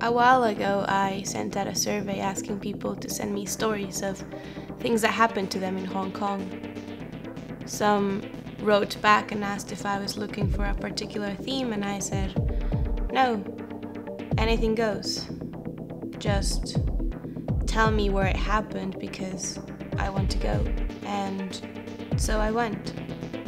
A while ago, I sent out a survey asking people to send me stories of things that happened to them in Hong Kong. Some wrote back and asked if I was looking for a particular theme, and I said, no, anything goes. Just tell me where it happened because I want to go. And so I went.